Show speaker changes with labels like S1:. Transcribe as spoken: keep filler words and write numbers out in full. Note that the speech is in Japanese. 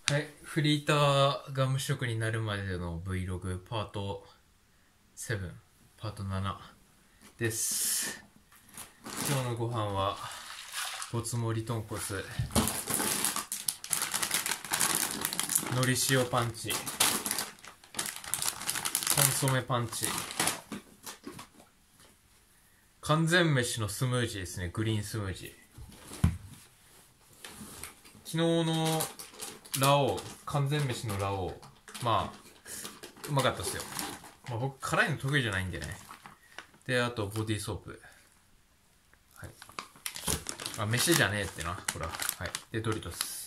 S1: はい、フリーターが無職になるまでの Vlog パートセブン、パートななです。今日のご飯はごつ盛り豚骨、海苔塩パンチ、コンソメパンチ、完全飯のスムージーですね。グリーンスムージー。昨日のラオウ、完全飯のラオウ、まあうまかったっすよ。まあ、僕辛いの得意じゃないんでね。で、あとボディーソープ、はい、あ、飯じゃねえってな、ほら。はい、でドリトス。